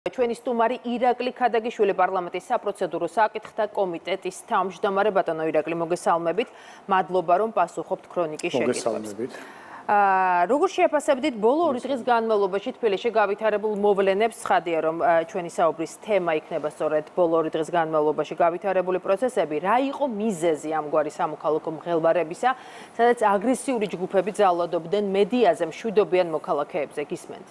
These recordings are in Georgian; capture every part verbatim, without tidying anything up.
ჩვენი სტუმარი ირაკლი ქადაგიშვილი პარლამენტის საპროცედურო საკითხთა კომიტეტის თავმჯდომარე ბატონო ირაკლი მოგესალმებით. მადლობა რომ პასუხობთ ქრონიკის შეკითხვებს. როგორ შეაფასებდით ბოლო ორი დღის განმავლობაში თბილისში გავითარებულ მოვლენებს? ცხადია რომ ჩვენი საუბრის თემა იქნება სწორედ ბოლო ორი დღის განმავლობაში გავითარებული პროცესები. რა იყო მიზეზი ამგვარი სამოქალაქო მღელვარებისა, სადაც აგრესიული ჯგუფები ძალადობდნენ მედიაზე, მშვიდობიან მოქალაქეებზე? გისმენთ?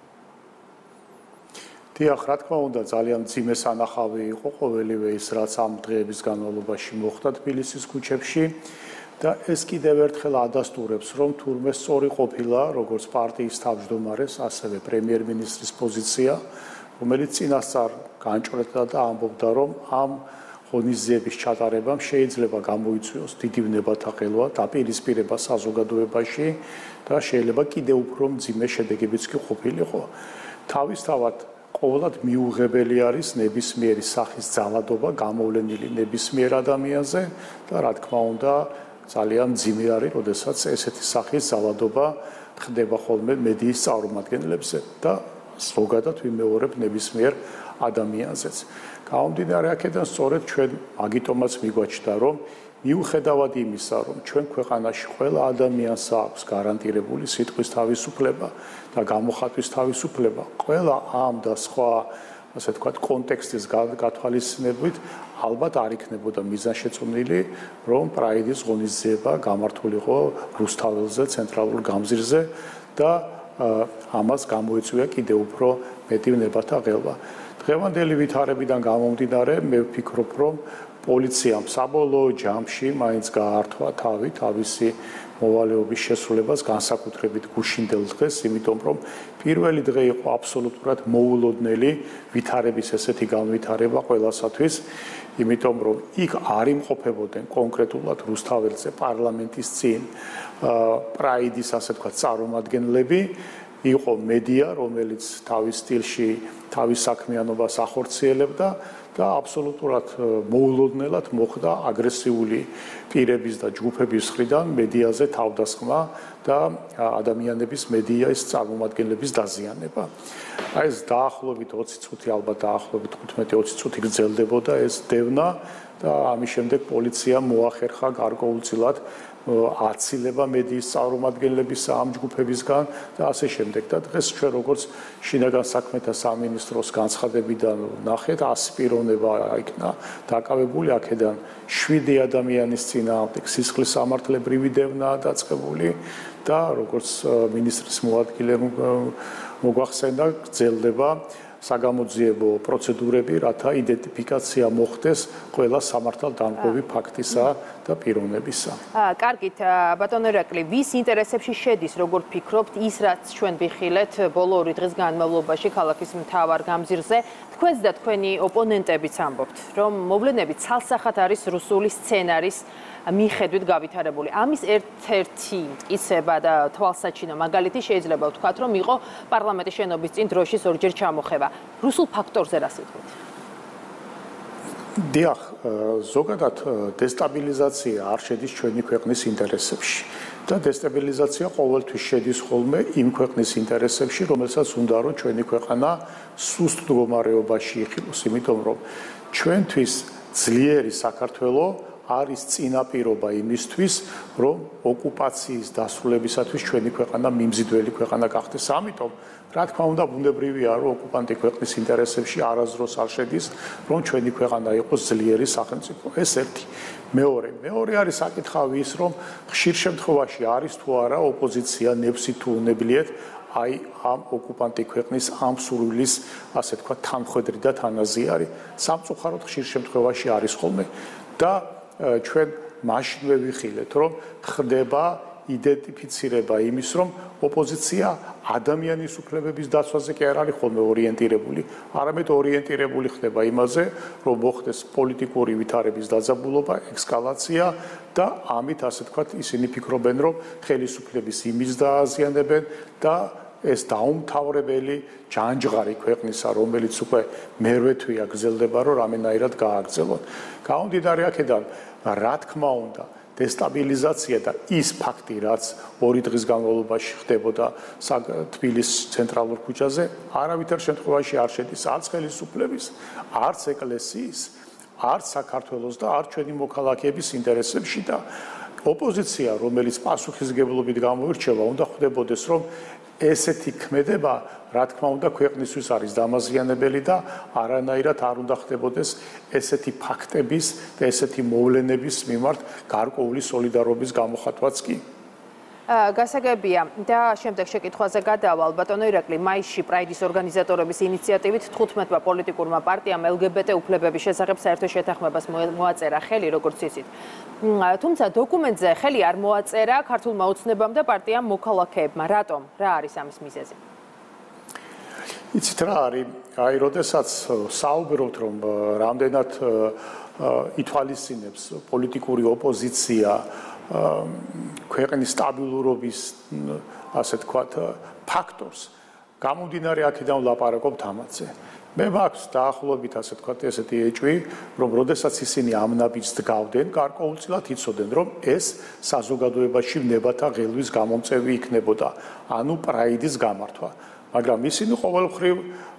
დიახ, რა თქმა უნდა, ძალიან მძიმე სანახავი იყო ყოველივე ის, რაც ამ დღეების განმავლობაში მოხდა თბილისის ქუჩებში და ეს კიდევ ერთხელ ადასტურებს, რომ თურმე სწორი ყოფილა როგორც პარტიის თავმჯდომარეს, ასევე პრემიერ-მინისტრის პოზიცია, რომელიც წინასწარ განჭვრეტდა და ამბობდა, რომ ამ ღონისძიების ჩატარებამ შეიძლება გამოიწვიოს დიდი ვნებათა ყელვა, დაპირისპირება საზოგადოებაში და შეიძლება კიდევ უფრო მძიმე შედეგებიც კი ყოფილიყო. თავისთავად ყოველად მიუღებელი არის ნებისმიერი სახის ძალადობა გამოვლენილი ნებისმიერ ადამიანზე და რა თქმა უნდა ძალიან მძიმე არის, როდესაც ესეთი სახის ძალადობა ხდება ხოლმე მედიის წარმომადგენლებზე და ზოგადად ვიმეორებ ნებისმიერ ადამიანზეც. გამომდინარე აქედან სწორედ ჩვენ მაგიტომაც მიგვაჩნდა, რომ მიუხედავად იმისა, რომ ჩვენ ქვეყანაში ყველა ადამიანს აქვს გარანტირებული სიტყვის თავისუფლება და გამოხატვის თავისუფლება, ყველა ამ და სხვა, ასე ვთქვათ, კონტექსტის გათვალისწინებით ალბათ არ იქნებოდა მიზანშეწონილი, რომ პრაიდის ღონისძიება გამართულიყო რუსთაველზე, ცენტრალურ გამზირზე და ამას გამოეწვია კიდევ უფრო მეტი ვნებათა ყელვა. დღევანდელი ვითარებიდან გამომდინარე, მე ვფიქრობ, რომ პოლიციამ საბოლოო ჯამში მაინც გაართვა თავი თავისი მოვალეობის შესრულებას განსაკუთრებით გუშინდელ დღეს, იმიტომ რომ პირველი დღე იყო აბსოლუტურად მოულოდნელი ვითარების ესეთი განვითარება ყველასათვის, იმიტომ რომ იქ არ იმყოფებოდნენ კონკრეტულად რუსთაველზე პარლამენტის წინ პრაიდის, ასე ვთქვათ, წარმომადგენლები, იყო მედია, რომელიც თავის სტილში თავის საქმიანობას ახორციელებდა და აბსოლუტურად მოულოდნელად მოხდა აგრესიული პირების და ჯგუფების მხრიდან მედიაზე თავდასხმა და ადამიანების მედიის წარმომადგენლების დაზიანება. აი ეს დაახლოებით ოცი წუთი, ალბათ დაახლოებით თხუთმეტი ოცი წუთი გრძელდებოდა ეს დევნა და ამის შემდეგ პოლიციამ მოახერხა გარკვეულწილად აცილება მედიის წარმომადგენლებისა ამ ჯგუფებისგან და ასე შემდეგ. და დღეს ჩვენ როგორც შინაგან საქმეთა სამინისტროს განცხადებიდან ნახეთ, ასი პიროვნება იქნა დაკავებული, აქედან შვიდი ადამიანის წინააღმდეგ სისხლის სამართლებრივი დევნაა დაწყებული და როგორც მინისტრის მოადგილემ მოგვახსენდა, გრძელდება საგამოძიებო პროცედურები, რათა იდენტიფიკაცია მოხდეს ყველა სამართალდამკვრივი ფაქტისა და პიროვნებისა. კარგით, ბატონო ირაკლი, ვის ინტერესებში შედის, როგორ ფიქრობთ, ის რაც ჩვენ ვიხილეთ ბოლო ორი დღის განმავლობაში ქალაქის მთავარ გამზირზე, თქვენს და თქვენი ოპონენტებიც ამბობთ, რომ მოვლენები ცალსახად არის რუსული სცენარის მიხედვით გავითარებული. ამის ერთ-ერთი მტკიცება და თვალსაჩინო მაგალითი შეიძლება ვთქვათ, რომ იყო პარლამენტის შენობის წინ დროშის ორჯერ ჩამოხევა. რუსულ ფაქტორზე რა სიტყვით? დიახ, ზოგადად დესტაბილიზაცია არ შედის ჩვენი ქვეყნის ინტერესებში და დესტაბილიზაცია ყოველთვის შედის ხოლმე იმ ქვეყნის ინტერესებში, რომელსაც უნდა რომ ჩვენი ქვეყანა სუსტ მდგომარეობაში იყიდოს, იმიტომ რომ ჩვენთვის ძლიერი საქართველო არის წინაპირობა იმისთვის, რომ ოკუპაციის დასრულებისათვის ჩვენი ქვეყანა მიმზიდველი ქვეყანა გახდეს. ამიტომ, რა თქმა უნდა, ბუნებრივია, რომ ოკუპანტი ქვეყნის ინტერესებში არასდროს არ შედის, რომ ჩვენი ქვეყანა იყოს ძლიერი სახელმწიფო. ეს ერთი. მეორე, მეორე არის საკითხავი ის, რომ ხშირ შემთხვევაში არის თუ არა ოპოზიცია ნებსი თუ უნებლიეთ აი ამ ოკუპანტი ქვეყნის ამ სურვილის, ასე ვთქვათ, თანმხვედრი და თანაზიარი. სამწუხაროდ ხშირ შემთხვევაში არის ხოლმე და ჩვენ მაშინვე ვიხილეთ, რომ ხდება იდენტიფიცირება იმის, რომ ოპოზიცია ადამიანის უფლებების დაცვაზე კი არ არის ხოლმე ორიენტირებული, არამედ ორიენტირებული ხდება იმაზე, რომ მოხდეს პოლიტიკური ვითარების დაძაბულობა, ექსკალაცია და ამით, ასე ვთქვათ, ისინი ფიქრობენ, რომ ხელისუფლების იმის დააზიანებენ და ეს დაუმთავრებელი ჯანჯღარი ქვეყნისა, რომელიც უკვე მერვე თვეა გრძელდება, რომ რამენაირად გააგრძელონ. გამომდინარე აქედან, რა თქმა უნდა, დესტაბილიზაცია და ის ფაქტი, რაც ორი დღის განმავლობაში ხდებოდა თბილისის ცენტრალურ ქუჩაზე, არავითარ შემთხვევაში არ შედის არც ხელისუფლების, არც ეკლესიის, არც საქართველოს და არც ჩვენი მოქალაქეების ინტერესებში და ოპოზიცია, რომელიც პასუხისმგებლობით გამოირჩევა, უნდა ხვდებოდეს, რომ ესეთი ქმედება, რა თქმა უნდა, ქვეყნისთვის არის დამაზიანებელი და არანაირად არ უნდა ხდებოდეს ესეთი ფაქტების და ესეთი მოვლენების მიმართ გარკვეული სოლიდარობის გამოხატვაც კი. გასაგებია და შემდეგ შეკითხვაზე გადავალ ბატონო ირაკლი მაისში პრაიდის ორგანიზატორების ინიციატივით თხუთმეტმა პოლიტიკურმა პარტიამ ელგბტ უფლებების შესახებ საერთო შეთანხმებას მოაწერა ხელი როგორც იცით. თუმცა დოკუმენტზე ხელი არ მოაწერა ქართულმა ოცნებამ და პარტიამ მოქალაქეებმა. რატომ? რა არის ამის მიზეზი? იცით რა არის? აი, როდესაც საუბრობთ, რომ რამდენად ითვალისწინებს პოლიტიკური ოპოზიცია ქვეყნის სტაბილურობის, ასე თქვათ, ფაქტორს, გამომდინარე აქედან ვლაპარაკობთ ამაზე. მე მაქვს დაახლოებით, ასე თქვათ, ესეთი ეჭვი, რომ როდესაც ისინი ამ ნაბიჯს დგავდნენ, გარკვეულწილად იცოდნენ, რომ ეს საზოგადოებაში ნებათა ღელვის გამომწევი იქნებოდა, ანუ პრაიდის გამართვა. მაგრამ ისინი ყოველმხრივ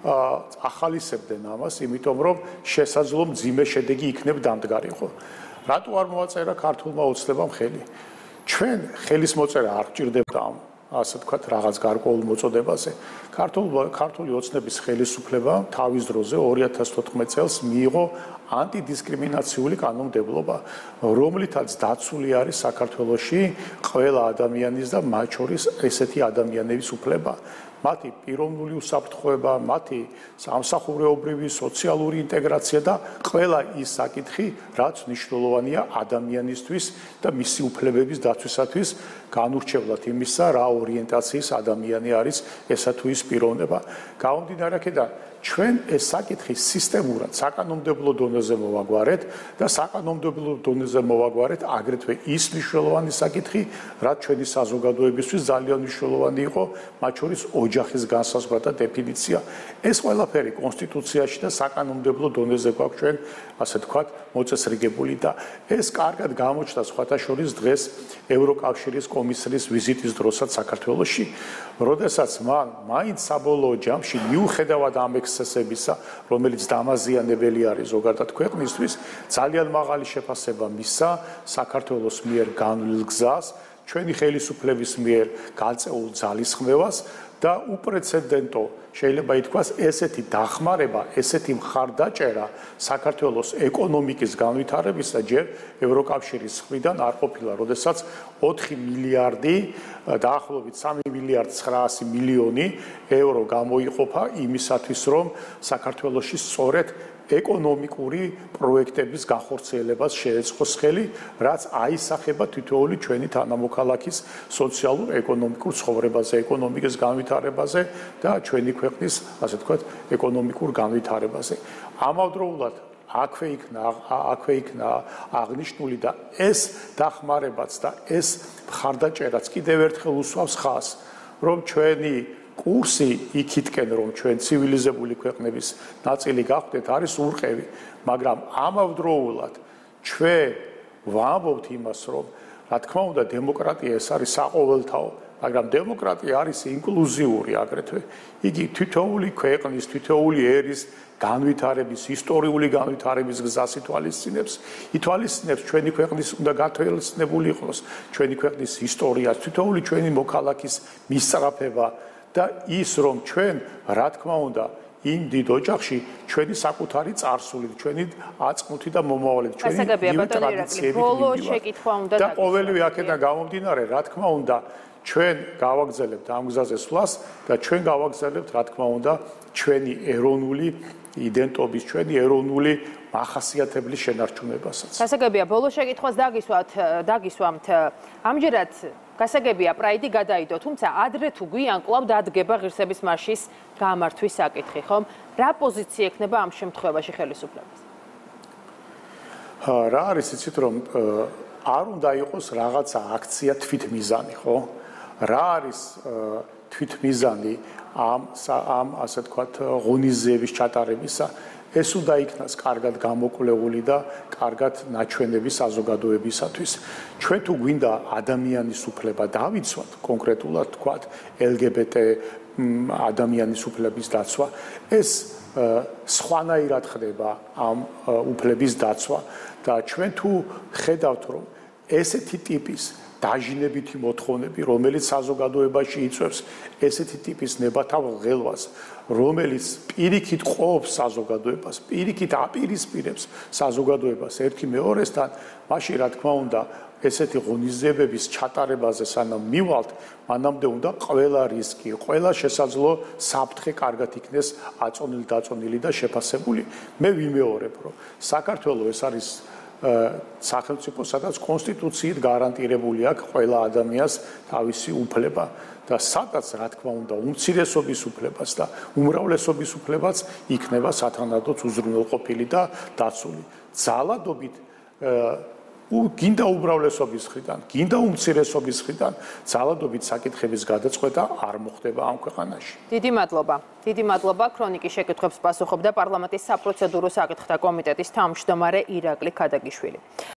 ახალისებდნენ ამას, იმიტომ რომ შესაძლო მძიმე შედეგი იქნებ დამდგარი ხო. რატო არ მოაწერა ქართულმა ოცნებამ ხელი? ჩვენ ხელის მოწერა არ გჭირდებოდა ამ, ასე ვთქვათ, რაღაც გარკვეულ მოწოდებაზე. ქართული ოცნების ხელისუფლება თავის დროზე ორი ათას თოთხმეტ წელს მიიღო ანტიდისკრიმინაციული კანონმდებლობა, რომლითაც დაცული არის საქართველოში ყველა ადამიანის და მათ შორის ესეთი ადამიანების უფლება. მათი პიროვნული უსაფრთხოება, მათი სამსახურეობრივი სოციალური ინტეგრაცია და ყველა ის საკითხი, რაც მნიშვნელოვანია ადამიანისთვის და მისი უფლებების დაცვისათვის, განურჩევლად იმისა, რა ორიენტაციის ადამიანი არის ესა თუ ის პიროვნება. გამომდინარე აქედან, ჩვენ ეს საკითხი სისტემურად საკანონმდებლო დონეზე მოვაგვარეთ და საკანონმდებლო დონეზე მოვაგვარეთ აგრეთვე ის მნიშვნელოვანი საკითხი, რაც ჩვენი საზოგადოებისთვის ძალიან მნიშვნელოვანი იყო, მათ შორის ოჯახის განსაზღვრა და დეფინიცია. ეს ყველაფერი კონსტიტუციაში და საკანონმდებლო დონეზე გვაქვს ჩვენ, ასე ვთქვათ, მოწესრიგებული და ეს კარგად გამოჩნდა სხვათა შორის დღეს ევროკავშირის კომისრის ვიზიტის დროსაც საქართველოში, როდესაც მან მაინც საბოლოო ჯამში მიუხედავად ამ ექსცესებისა, რომელიც დამაზიანებელი არის ზოგადად ქვეყნისთვის, ძალიან მაღალი შეფასება მისცა საქართველოს მიერ განვლილ გზას, ჩვენი ხელისუფლების მიერ გაწეულ ძალისხმევას და უპრეცედენტო შეიძლება ითქვას ესეთი დახმარება, ესეთი მხარდაჭერა საქართველოს ეკონომიკის განვითარების და ჯერ ევროკავშირის მხრიდან არ ყოფილა, როდესაც ოთხი მილიარდი დაახლოებით სამი მილიარდი ცხრაასი მილიონი ევრო გამოიყოფა იმისათვის, რომ საქართველოში სწორედ ეკონომიკური პროექტების განხორციელებას შეეწყოს ხელი, რაც აისახება თითოეული ჩვენი თანამოქალაქის სოციალურ-ეკონომიკურ ცხოვრებაზე, ეკონომიკის განვითარებაზე და ჩვენი ქვეყნის, ასე ვთქვათ, ეკონომიკურ განვითარებაზე. ამავდროულად აქვე იქნა აქვე იქნა აღნიშნული და ეს დახმარებაც და ეს მხარდაჭერაც კიდევ ერთხელ უსვავს ხაზს, რომ ჩვენი კურსი იქითკენ, რომ ჩვენ ცივილიზებული ქვეყნების ნაწილი გავხდეთ, არის ურყევი, მაგრამ ამავდროულად ჩვენ ვამბობთ იმას, რომ რა თქმა უნდა დემოკრატია ეს არის საყოველთაო, მაგრამ დემოკრატია არის ინკლუზიური აგრეთვე. იგი თითოეული ქვეყნის, თითოეული ერის განვითარების, ისტორიული განვითარების გზას ითვალისწინებს, ითვალისწინებს ჩვენი ქვეყნის უნდა გათვალისწინებული იყოს ჩვენი ქვეყნის ისტორია, თითოეული ჩვენი მოქალაქის მისწრაფება და ის რომ ჩვენ რა თქმა უნდა იმ დიდ ოჯახში ჩვენი საკუთარი წარსულით, ჩვენი აწმუთი და მომავალით, ჩვენი ტრადიციებით მივიდივართ. და ყოველივე აქედან გამომდინარე, რა თქმა უნდა, ჩვენ გავაგზავნებთ ამ გზაზე სვლას და ჩვენ გავაგზავნებთ, რა თქმა უნდა, ჩვენი ეროვნული იდენტობის, ჩვენი ეროვნული მახასიათებლის შენარჩუნებასაც. გასაგებია, ბოლო შეკითხვას დაგისვათ, დაგისვამთ. ამჯერად გასაგებია, პრაიდი გადაიდო, თუმცა ადრე თუ გვიან კვლავ დადგება ღირსების მარშის გამართვის საკითხი, ხომ? რა პოზიცია ექნება ამ შემთხვევაში ხელისუფლების? რა არის იცით, რომ არ უნდა იყოს რაღაცა აქცია თვითმიზანი, ხო? რა არის თვითმიზანი ამ ამ ასე ვთქვათ ღონისძიების ჩატარებისა? ეს უნდა იქნას კარგად გამოკვლეული და კარგად ნაჩვენები საზოგადოებისათვის. ჩვენ თუ გვინდა ადამიანის უფლება დავიცვათ, კონკრეტულად თქვათ ელ გი ბი ტი ადამიანის უფლების დაცვა, ეს სხვანაირად ხდება ამ უფლების დაცვა და ჩვენ თუ ხედავთ რომ ესეთი ტიპის დაჟინებითი მოთხოვნები, რომელიც საზოგადოებაში იწვევს ესეთი ტიპის ნებათავ ღელვას, რომელიც პირიქით ყოფს საზოგადოებას, პირიქით აპირისპირებს საზოგადოებას ერთი მეორესთან, მაშინ რა თქმა უნდა, ესეთი ღონისძიებების ჩატარებაზე სანამ მივალთ, მანამდე უნდა ყველა რისკი, ყველა შესაძლო საფრთხე კარგად იქნეს აწონილი, დაწონილი და შეფასებული. მე ვიმეორებ, რომ საქართველოს ეს არის სახელმწიფო, სადაც კონსტიტუციით გარანტირებული აქვს ყველა ადამიანს თავისი უფლება და სადაც რა თქმა უნდა უმცირესობის უფლებას და უმრავლესობის უფლებაც იქნება სათანადოდ უზრუნველყოფილი და დაცული. ძალადობით გინდა უმრავლესობის მხრიდან, გინდა უმცირესობის მხრიდან, ძალადობით საკითხების გადაწყვეტა არ მოხდება ამ ქვეყანაში. დიდი მადლობა. დიდი მადლობა. ქრონიკის შეკითხვებს პასუხობდა პარლამენტის საპროცედურო საკითხთა კომიტეტის თავმჯდომარე ირაკლი ქადაგიშვილი.